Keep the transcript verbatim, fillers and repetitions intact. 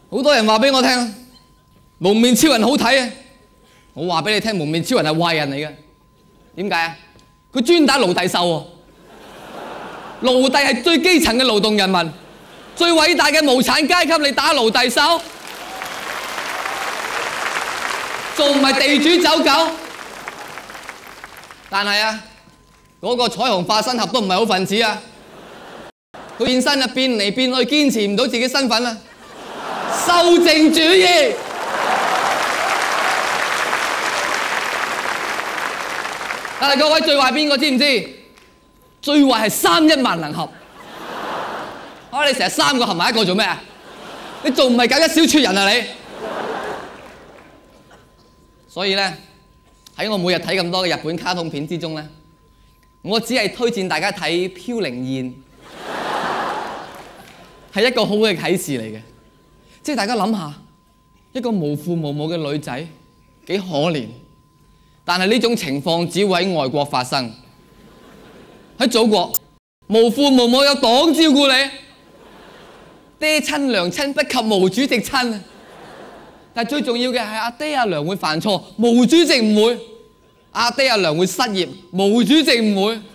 好多人話俾我聽，蒙面超人好睇啊！我話俾你聽，蒙面超人係壞人嚟嘅。點解啊？佢專打奴隸獸喎。奴隸係最基層嘅勞動人民，最偉大嘅無產階級，你打奴隸獸，仲唔係地主走狗？但係啊，嗰個彩虹化身俠都唔係好分子啊！佢變身啊，變嚟變去，堅持唔到自己身份啊！修正主義。但係各位最壞邊個知唔知？最壞係三一萬能俠。啊！你成日三個合埋一個做咩啊？你仲唔係搞一小撮人啊你？所以咧，喺我每日睇咁多嘅日本卡通片之中咧，我只係推薦大家睇《飄零燕》，係一個好嘅啟示嚟嘅。即係大家諗下，一個無父無母嘅女仔幾可憐，但係呢種情況只會喺外國發生。喺祖國，無父無母有黨照顧你，爹親娘親不及毛主席親啊！但係最重要嘅係阿爹阿娘會犯錯，毛主席唔會；阿爹阿娘會失業，毛主席唔會。